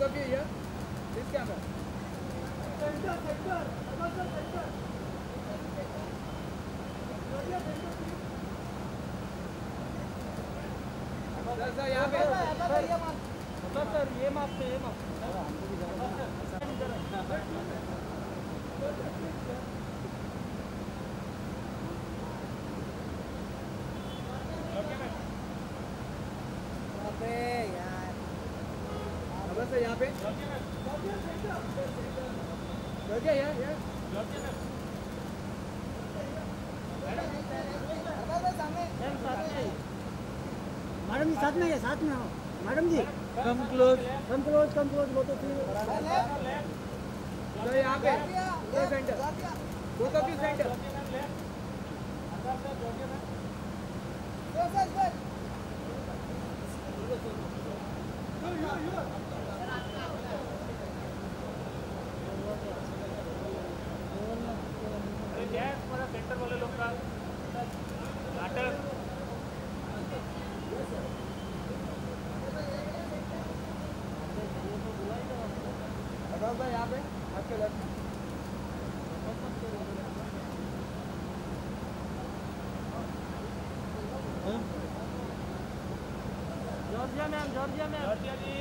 both of you here. This camera. Center. Sir यहाँ पे sir ये माप से यहाँ पे मैडम जी साथ में हो मैडम जी कम क्लोज वो तो फिर यहाँ पे centre both of you center. Centre वाले लोग का नाटक यहाँ पे आपके लेफ्ट जॉर्जिया मैम